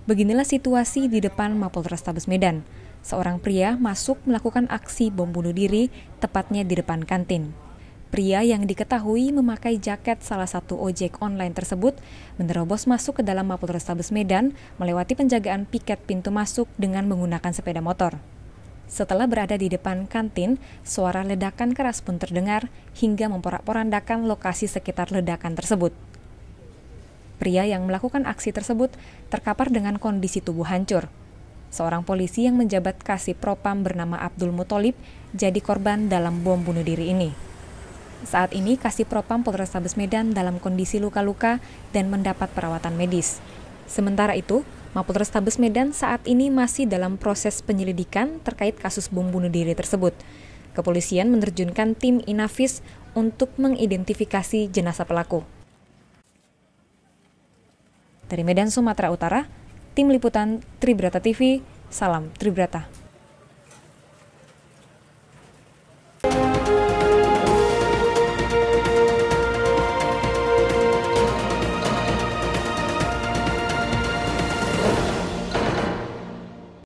Beginilah situasi di depan Mapolrestabes Medan. Seorang pria masuk melakukan aksi bom bunuh diri, tepatnya di depan kantin. Pria yang diketahui memakai jaket salah satu ojek online tersebut menerobos masuk ke dalam Mapolrestabes Medan melewati penjagaan piket pintu masuk dengan menggunakan sepeda motor. Setelah berada di depan kantin, suara ledakan keras pun terdengar hingga memporak-porandakan lokasi sekitar ledakan tersebut. Pria yang melakukan aksi tersebut terkapar dengan kondisi tubuh hancur. Seorang polisi yang menjabat Kasih Propam bernama Abdul Mutholib jadi korban dalam bom bunuh diri ini. Saat ini Kasih Propam Polrestabes Medan dalam kondisi luka-luka dan mendapat perawatan medis. Sementara itu, Mapolrestabes Medan saat ini masih dalam proses penyelidikan terkait kasus bom bunuh diri tersebut. Kepolisian menerjunkan tim Inavis untuk mengidentifikasi jenazah pelaku. Dari Medan, Sumatera Utara, Tim Liputan Tribrata TV, salam Tribrata.